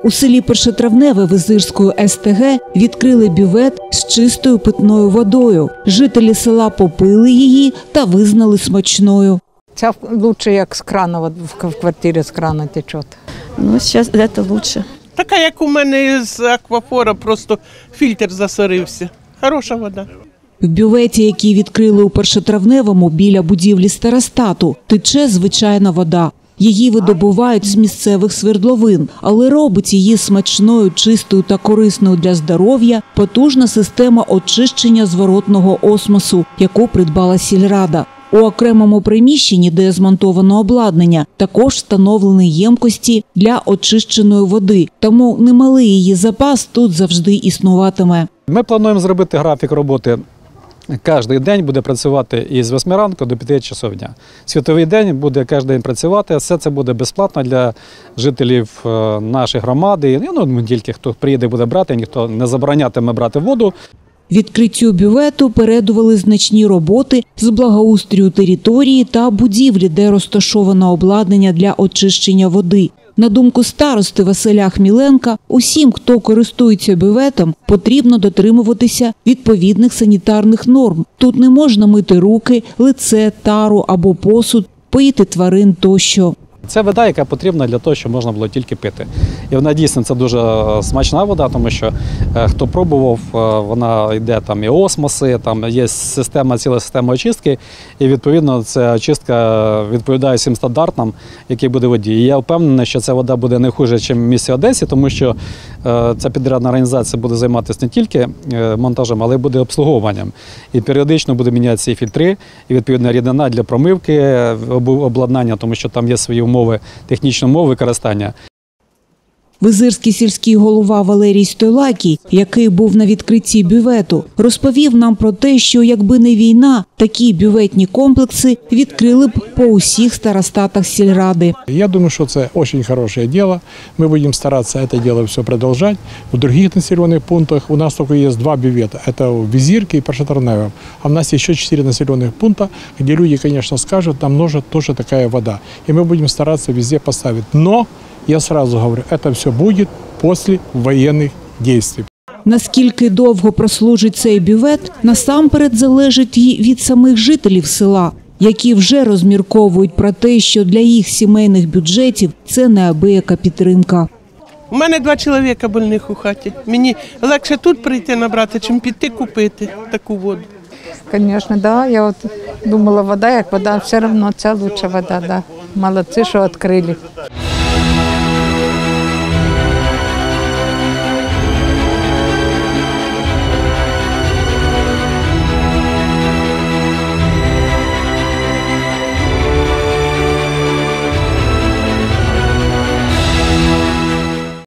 У селі Першотравневе Визирської СТГ відкрили бювет з чистою питною водою. Жителі села попили її та визнали смачною. Ця краще, як з крана, в квартирі з крана тече. Ну, зараз це краще. Така, як у мене з аквафора, просто фільтр засорився. Хороша вода. В бюветі, який відкрили у Першотравневому біля будівлі старостату, тече звичайна вода. Її видобувають з місцевих свердловин, але робить її смачною, чистою та корисною для здоров'я потужна система очищення зворотного осмосу, яку придбала сільрада. У окремому приміщенні, де змонтовано обладнання, також встановлені ємкості для очищеної води, тому немалий її запас тут завжди існуватиме. Ми плануємо зробити графік роботи. Кожен день буде працювати із 8 ранку до 5 часов дня. Світовий день буде кожен день працювати. Все це буде безплатно для жителів нашої громади. Ну, не тільки хто приїде буде брати, ніхто не заборонятиме брати воду. Відкриттю бювету передували значні роботи з благоустрою території та будівлі, де розташовано обладнання для очищення води. На думку старости Василя Хміленка, усім, хто користується бюветом, потрібно дотримуватися відповідних санітарних норм. Тут не можна мити руки, лице, тару або посуд, поїти тварин тощо. Це вода, яка потрібна для того, щоб можна було тільки пити. І вона дійсно це дуже смачна вода, тому що хто пробував, вона йде там і осмоси, там є система, ціла система очистки, і відповідно ця очистка відповідає всім стандартам, які буде в воді. І я впевнений, що ця вода буде не хуже, ніж в місті Одесі, тому що ця підрядна організація буде займатися не тільки монтажем, але й буде обслуговуванням. І періодично буде мінятися і фільтри, і відповідна рідина для промивки обладнання, тому що там є свої умови, технічні умови використання. Визирський сільський голова Валерій Стойлакій, який був на відкритті бювету, розповів нам про те, що якби не війна, такі бюветні комплекси відкрили б по усіх старостатах сільради. Я думаю, що це дуже хороше діло. Ми будемо старатися це діло все продовжувати. В інших населених пунктах у нас тільки є 2 бювети. Це у Визирке і Першотравневе. А в нас є ще 4 населених пункти, де люди, звісно, скажуть, там нужна теж така вода. І ми будемо старатися везде поставити. Но я сразу говорю, это все будет после военных действий. Наскільки довго прослужить цей бювет, насамперед залежить і від самих жителів села, які вже розмірковують про те, що для їх сімейних бюджетів це неабияка підтримка. У мене 2 чоловіка больних у хаті. Мені легше тут прийти набрати, чим піти купити таку воду. Звісно, да. Я от думала, вода як вода, все одно це лучша вода. Да. Молодці, що відкрили.